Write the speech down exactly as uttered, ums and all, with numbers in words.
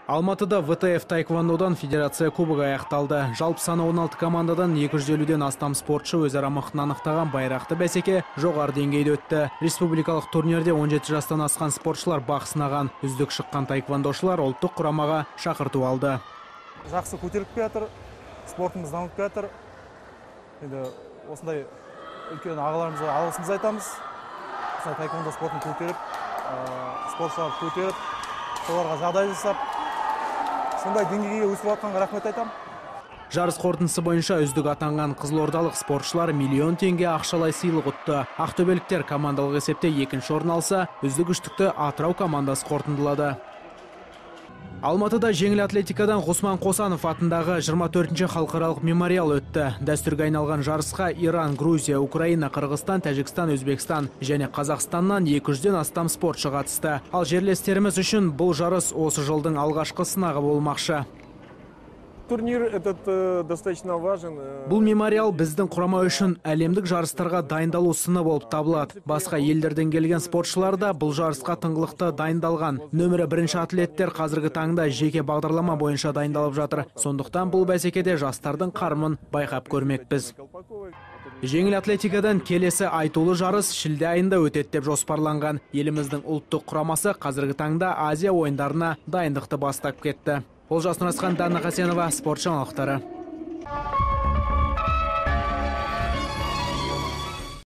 Алматыда вэ тэ эф таэквондодан федерация кубогы аяқталды. Жалпы саны он алты командадан екі жүз елуден астам спортшы өзара мықтын анықтаған байрақты бәсеке жоғары деңгейде өтті. Республикалық турнирде он жеті жастан асқан спортшылар бақ сынаған. Үздік шыққан таэквондошылар ұлттық құрамаға шақырту алды. Жақсы көтеріліп келатыр, спортымыз дамып келатыр. Енді осындай үлкен ағаларымызға алғысымызды айтамыз. Осындай таэквондо спортын көтеріп, спортшыларды көтеріп, соларға жағдай жасап, сондай деңгейге өсіп жатқанға рахмет айтамын. Жарыс қорытындысы бойынша үздік атанған қызылордалық спортшылар миллион теңге ақшалай сыйлық ұтты. Ақтөбеліктер командалық есепте екінші орын алса, үздік үштікті Атырау командасы қорытындылады. Алматыда жеңіл атлетикадан Ғұсман Қосанов атындағы жиырма төртінші халықаралық мемориал өтті. Дәстүрге айналған жарысқа Иран, Грузия, Украина, Қырғызстан, Тәжікстан, Өзбекстан және Қазақстаннан екі жүзден астам спортшы қатысты. Ал жерлестеріміз үшін бұл жарыс осы жылдың алғашқы сынағы болмақшы. Турнир этот э, достаточно важен. Бұл мемориал біздің құрама үшін әлемдік жарыстарға дайындалу сыны болып табылады. Басқа елдерден келген спортшылар да бұл жарысқа тыңғылықты дайындалған. Нөмірі бірінші атлеттер қазіргі таңда жеке бағдарлама бойынша дайындалып жатыр. Сондықтан бұл бәсекеде жастардың қарымын байқап көрмекпіз. Жеңіл атлетикадан келесі айтулы жарыс шілде айында өтеді деп жоспарланған. Еліміздің ұлттық құрамасы қазіргі таңда Азия ойындарына дайындықты бастап кетті. Олжас Нұрасқан, Дана Қасенова, спорт жаңалықтары.